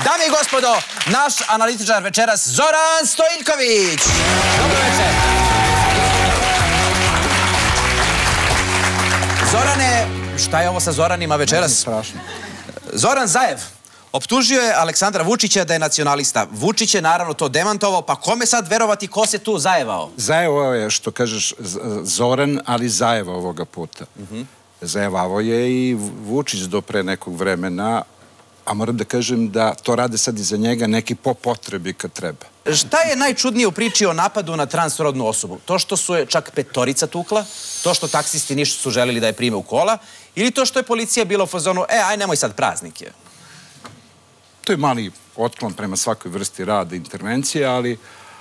Dame i gospodo, naš analitičar večeras Zoran Stojiljković. Dobro večer. Zorane, šta je ovo sa Zoranima večeras? Strašno. Zoran Zaev optužio je Aleksandra Vučića da je nacionalista. Vučić je naravno to demantovao, pa kome sad verovati, ko se tu zajevao? Zajevao je, što kažeš, Zoran, ali zajevao ovoga puta. Zajevao je i Vučić do pre nekog vremena, a moram da kažem da to rade sad iza njega neki po potrebi kad treba. Šta je najčudnije u priči o napadu na transrodnu osobu? To što su je čak 5 tukla, to što taksisti ništa su želeli da je prime u kola, ili to što je policija bila u fazonu, aj nemoj sad praznike? To je mali otklon prema svakoj vrsti rada i intervencije, ali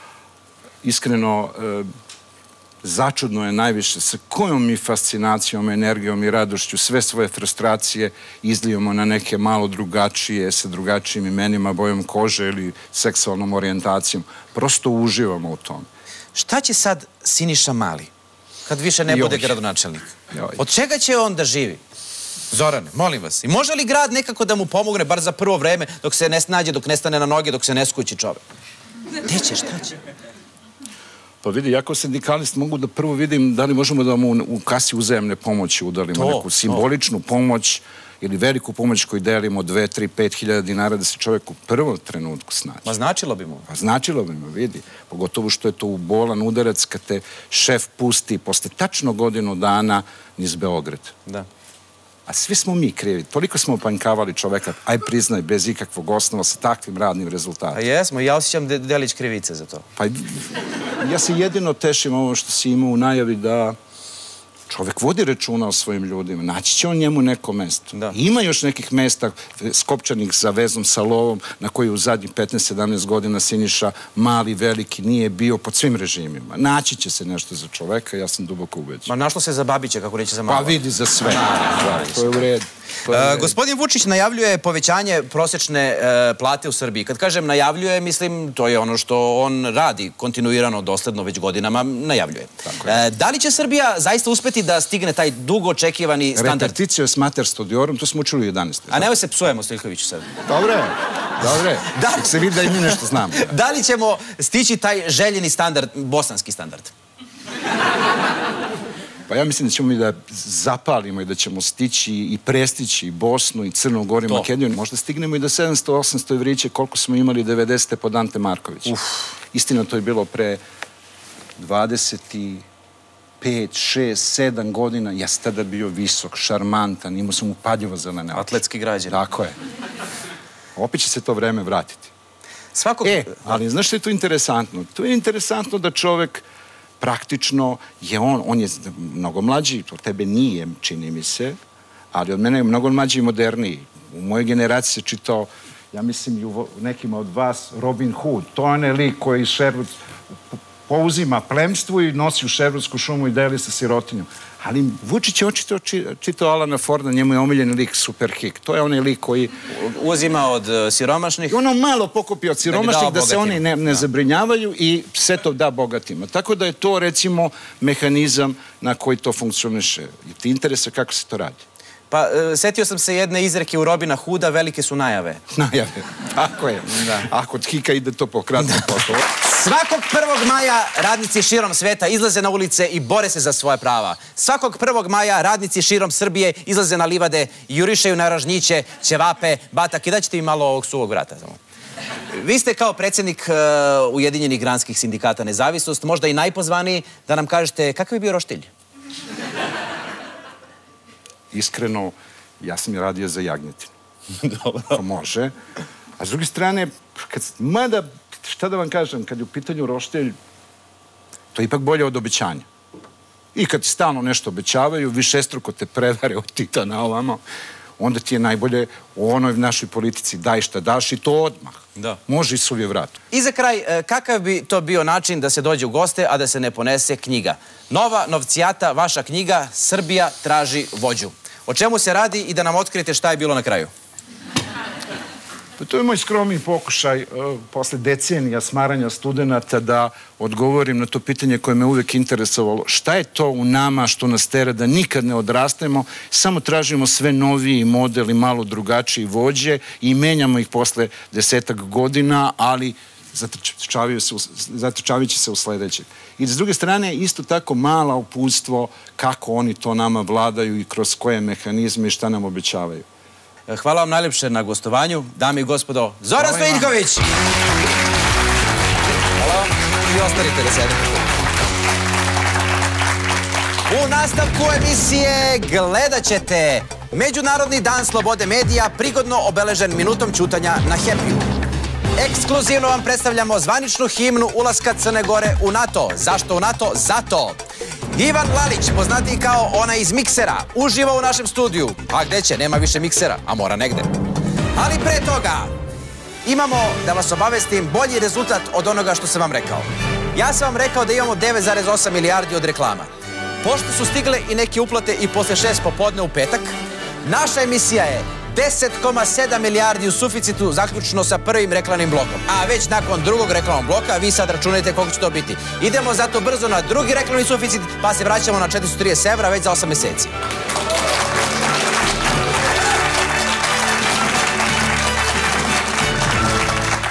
iskreno začudno je najviše sa kojom mi fascinacijom, energijom i radošću sve svoje frustracije izlijemo na neke malo drugačije, sa drugačijim imenima, bojom kože ili seksualnom orijentacijom. Prosto uživamo u tom. Šta će sad Siniša Mali, kad više ne bude gradonačelnik? Od čega će on da živi? Zorane, molim vas. I može li grad nekako da mu pomogne, bar za prvo vreme, dok se ne snađe, dok ne stane na noge, dok se ne skući čovek? Gde će, šta će? Pa vidi, ja kao sindikalist mogu da prvo vidim da li možemo da mu u kasi uzajemne pomoći udalimo neku simboličnu pomoć ili veliku pomoć koju delimo 2, 3, 5 hiljada dinara da se čovjek u prvom trenutku snađe. Ma značilo bi mu. Pa značilo bi mu, vidi. Pogotovo što je to u bolan udarac kad te šef pusti posle tačno godinu dana niz Beograd. Da. A svi smo mi krivi. Toliko smo opanjkavali čoveka, aj priznaj, bez ikakvog osnova sa takvim radnim rezultatom. A jesmo, ja osjećam delić krivice za to. Pa ja se jedino tešim ovo što si imao u najavi da čovek vodi računa o svojim ljudima. Naći će on njemu neko mesto. Ima još nekih mesta skopčanih za vezom sa lovom na koji u zadnjih 15-17 godina Siniša Mali, veliki, nije bio pod svim režimima. Naći će se nešto za čoveka, ja sam duboko ubeđen. Ma našlo se za Babića, kako neće za Malo. Pa vidi za sve. To je u redu. Gospodin Vučić najavljuje povećanje prosječne plate u Srbiji. Kad kažem najavljuje, mislim, to je ono što on radi kontinuirano, dosledno, već godinama najavljuje. Da li će Srbija zaista uspeti da stigne taj dugo očekivani standard? Repetitio est mater studiorum, to smo učili u 11. A nemoj se psujemo, Stojiljkoviću, sad. Dobre, dobre. Da se vidi da i mi nešto znamo. Da li ćemo stići taj željeni standard, bosanski standard? Pa ja mislim da ćemo mi da zapalimo i da ćemo stići i prestići i Bosnu i Crnu Goru i Makedoniju. Možda stignemo i do 700-800 evriće koliko smo imali 90. pod Ante Marković. Istina, to je bilo pre 25, 6, 7 godina. Ja sam tada bio visok, šarmantan, imao sam upadljivo zelene oči. Atletski građan. Tako je. Opet će se to vreme vratiti. Ali znaš što je tu interesantno? Tu je interesantno da čovek praktično je on je mnogo mlađi, od tebe nije, čini mi se, ali od mene je mnogo mlađi i moderniji. U mojoj generaciji se čitao, ja mislim i u nekima od vas, Robin Hood. To je onaj lik koji pouzima plemstvo i nosi u Šervudsku šumu i deli sa sirotinjom. Ali Vučić je očito čitao Alana Forda, njemu je omiljeni lik Superhik. To je onaj lik koji uzima od siromašnih. Ono malo pokupi od siromašnih da se oni ne zabrinjavaju i sve to da bogatima. Tako da je to, recimo, mehanizam na koji to funkcioniše. I ti interese kako se to radi? Pa, setio sam se jedne izreke u Robina Hooda, velike su najave. Najave, tako je. A kod Hika ide to po kratkom poslu. Svakog 1. maja radnici širom sveta izlaze na ulice i bore se za svoje prava. Svakog 1. maja radnici širom Srbije izlaze na livade i jurišaju na ražnjiće, ćevape, batak. I daćete mi malo ovog suvog vrata. Vi ste kao predsjednik Ujedinjenih granskih sindikata Nezavisnost, možda i najpozvaniji, da nam kažete kakav je bio roštilj? Iskreno, ja sam je radio za jagnjetinu. Dobro. Može. A s druge strane, mada, šta da vam kažem, kad je u pitanju roštilj, to je ipak bolje od obećanja. I kad ti stalno nešto obećavaju, višestruko te prevare od tita na ovamo, onda ti je najbolje u onoj našoj politici daj šta daš i to odmah. Može i suvje vrat. I za kraj, kakav bi to bio način da se dođe u goste, a da se ne ponese knjiga? Nova novcijata, vaša knjiga, Srbija traži vođu. O čemu se radi i da nam otkrijete šta je bilo na kraju? To je moj skromni pokušaj posle decenija smaranja studenta da odgovorim na to pitanje koje me uvek interesovalo. Šta je to u nama što nas tera da nikad ne odrastemo, samo tražimo sve noviji model i malo drugačiji vođe i menjamo ih posle 10 godina, ali zatrčavajući se u sledeće. I s druge strane, isto tako mala uputstvo kako oni to nama vladaju i kroz koje mehanizme i šta nam obećavaju. Hvala vam najlepše na gostovanju. Dame i gospodo, Zoran Stojiljković! Hvala vam i ostanite da sedete. U nastavku emisije gledat ćete Međunarodni dan slobode medija prigodno obeležen minutom ćutanja na Happy-u. Ekskluzivno vam predstavljamo zvaničnu himnu ulaska Crne Gore u NATO. Zašto u NATO? Zato! Ivan Lalić, poznatiji kao onaj iz Miksera, uživa u našem studiju. A gde će? Nema više Miksera, a mora negde. Ali pre toga, imamo, da vas obavestim, bolji rezultat od onoga što sam vam rekao. Ja sam vam rekao da imamo 9,8 milijardi od reklama. Pošto su stigle i neke uplate i posle 6 popodne u petak, naša emisija je 10,7 milijardi u suficitu, zaključno sa prvim reklamnim blokom. A već nakon drugog reklamnog bloka, vi sad računajte koliko će to biti. Idemo zato brzo na drugi reklamni suficit, pa se vraćamo na 430 evra već za 8 meseci.